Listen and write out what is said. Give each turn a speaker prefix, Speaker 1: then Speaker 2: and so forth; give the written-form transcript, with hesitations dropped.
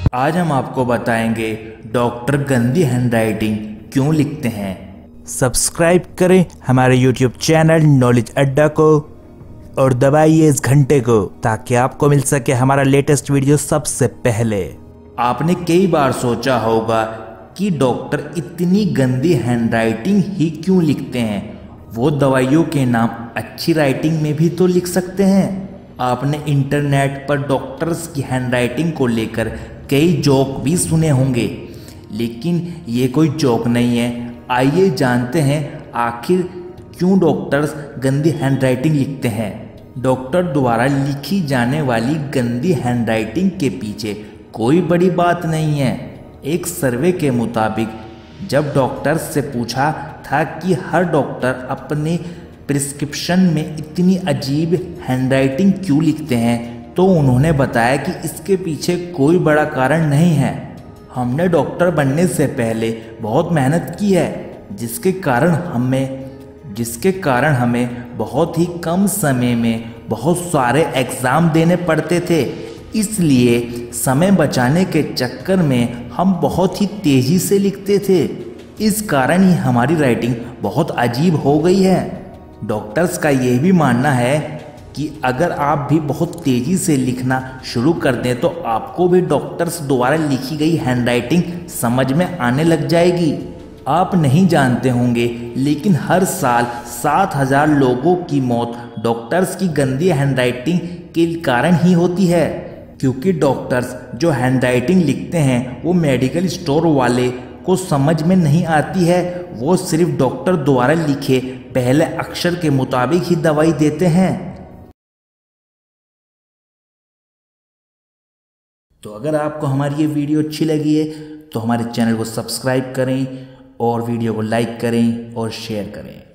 Speaker 1: आज हम आपको बताएंगे डॉक्टर गंदी हैंडराइटिंग क्यों लिखते हैं। सब्सक्राइब करें हमारे YouTube चैनल नॉलेज अड्डा को और दबाइए इस घंटे को ताकि आपको मिल सके हमारा लेटेस्ट वीडियो सबसे पहले। आपने कई बार सोचा होगा कि डॉक्टर इतनी गंदी हैंडराइटिंग ही क्यों लिखते हैं, वो दवाइयों के नाम अच्छी राइटिंग में भी तो लिख सकते हैं। आपने इंटरनेट पर डॉक्टर्स की हैंडराइटिंग को लेकर कई जोक भी सुने होंगे, लेकिन ये कोई जोक नहीं है। आइए जानते हैं आखिर क्यों डॉक्टर्स गंदी हैंडराइटिंग लिखते हैं। डॉक्टर द्वारा लिखी जाने वाली गंदी हैंडराइटिंग के पीछे कोई बड़ी बात नहीं है। एक सर्वे के मुताबिक जब डॉक्टर्स से पूछा था कि हर डॉक्टर अपने प्रिस्क्रिप्शन में इतनी अजीब हैंडराइटिंग क्यों लिखते हैं, तो उन्होंने बताया कि इसके पीछे कोई बड़ा कारण नहीं है। हमने डॉक्टर बनने से पहले बहुत मेहनत की है, जिसके कारण हमें बहुत ही कम समय में बहुत सारे एग्ज़ाम देने पड़ते थे। इसलिए समय बचाने के चक्कर में हम बहुत ही तेज़ी से लिखते थे। इस कारण ही हमारी राइटिंग बहुत अजीब हो गई है। डॉक्टर्स का यह भी मानना है कि अगर आप भी बहुत तेज़ी से लिखना शुरू कर दें तो आपको भी डॉक्टर्स द्वारा लिखी गई हैंडराइटिंग समझ में आने लग जाएगी। आप नहीं जानते होंगे, लेकिन हर साल 7,000 लोगों की मौत डॉक्टर्स की गंदी हैंडराइटिंग के कारण ही होती है। क्योंकि डॉक्टर्स जो हैंडराइटिंग लिखते हैं वो मेडिकल स्टोर वाले को समझ में नहीं आती है। वो सिर्फ डॉक्टर द्वारा लिखे पहले अक्षर के मुताबिक ही दवाई देते हैं। तो अगर आपको हमारी ये वीडियो अच्छी लगी है तो हमारे चैनल को सब्सक्राइब करें और वीडियो को लाइक करें और शेयर करें।